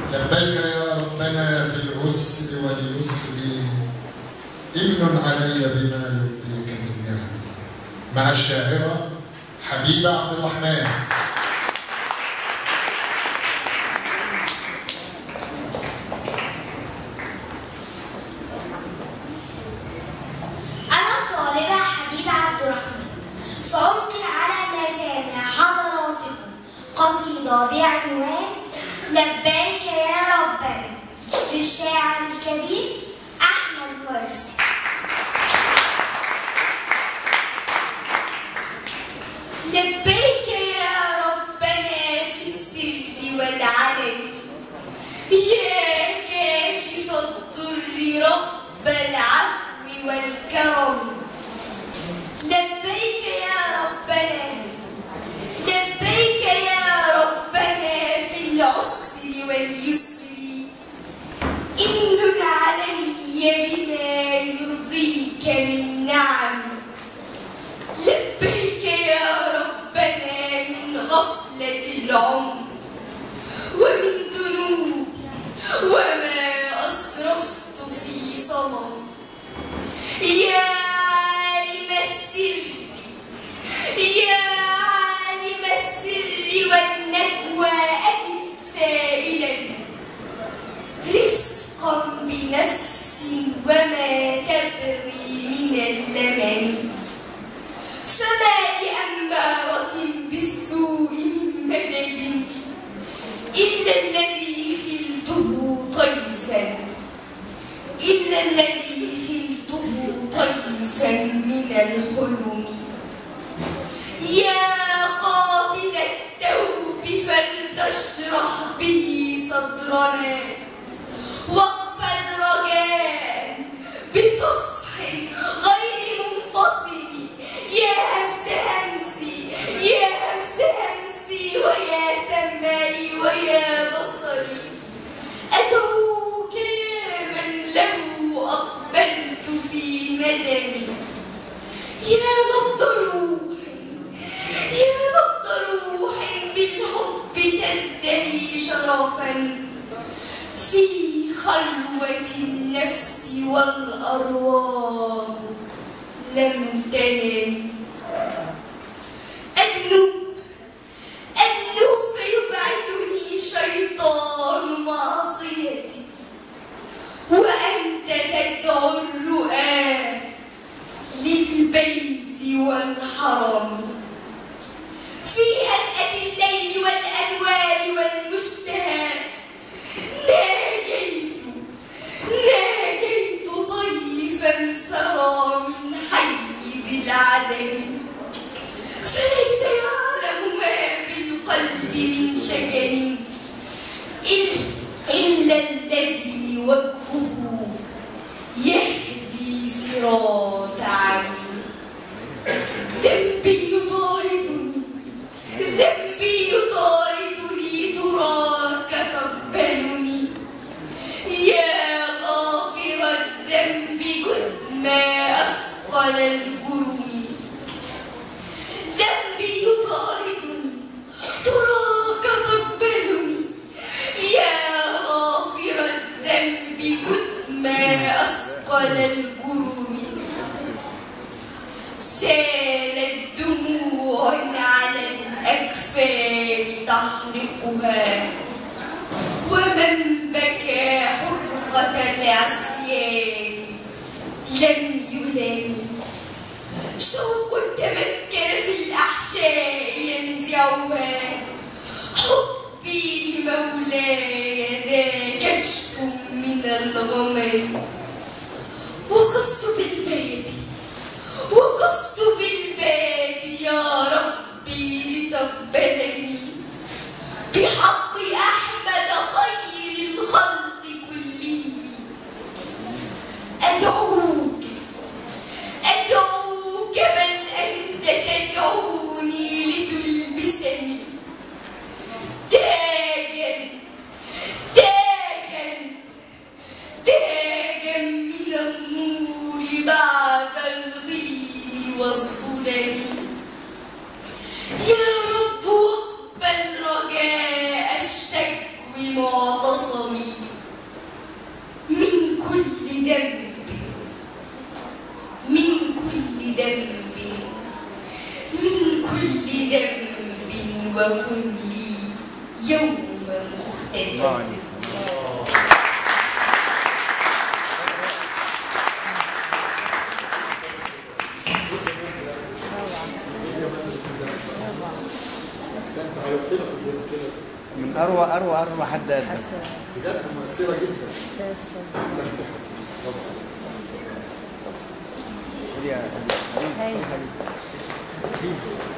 لبيك يا ربنا في العسر واليسر، امن علي بما يرضيك من نعمي. مع الشاعرة حبيبة عبد الرحمن. أنا الطالبة حبيبة عبد الرحمن، سألقي على مسامع حضراتكم قصيدة بعنوان لبيك يا ربنا للشاعر الكبير أحمد مرسي. لبيك يا ربنا في السر والعلن، يا كاشف الضر رب العفو والكرم. لبيك يا ربنا، لبيك يا ربنا في العسر واليسر، امن علي بما يرضيك من نعم. لبيك يا ربنا من غفلة العمر ومن ذنوب وما أسرفت في صمم. يا عالم السر، يا عالم السر والنجوى أجب سائلا رفقا بنفس وما تبغي من اللمن. فما لأمارة بالسوء من مدد إلا الذي خلته طيفا، إلا الذي خلته طيفا من الحلم. يا قابل التوب فلتشرح به صدرنا، واقبل رجاء بصفح غير منفصل. يا همس همسي، يا همس همسي، ويا سمعي ويا بصري. أدعوك يا من له أقبلت في ندمي. يا نبض روح، يا نبض روح بالحب تزدهي شرفا في خلوة النفس والأرواح لم تنم. أدنو فيبعدني شيطان معصيتي، وأنت تدعو الرؤى للبيت والحرم. في هدأة الليل والأنوار والمشتهى ناجيت طيفا سرى من حيز العدم. فليس يعلم ما بالقلب من شجن إلا الذي وجهه يهدي صراط عمي. ذنبي يطاردني، ذنبي يطاردني، تراك تقبلني. يا غافر الذنب كن ما أثقل الجرم. ذنبي يطاردني، تراك تقبلني. يا غافر الذنب كن ما أثقل الجرم. سالت دموع على الأكفان تحرقها، ومن بكى حرقة العصيان لم يلام. شوق تمكن في الأحشاء ينزعها، حبي لمولاي ذا كشف من الغمام. وقفت بالباب، وقفت بالباب يا ربي لتقبلني بحق أحمد خير الخلق كلهم. أدعوك، أدعوك بل أنت تدعوني لتلبسني تاجا، تاجا، تاجا من النور بعد الغيم والظلم. يا رب اقبل رجاء الشكو معتصم. ذنب من كل ذنب وكن لي يوم مختلف. من اروع حد قدم بجد مؤثره جدا. يا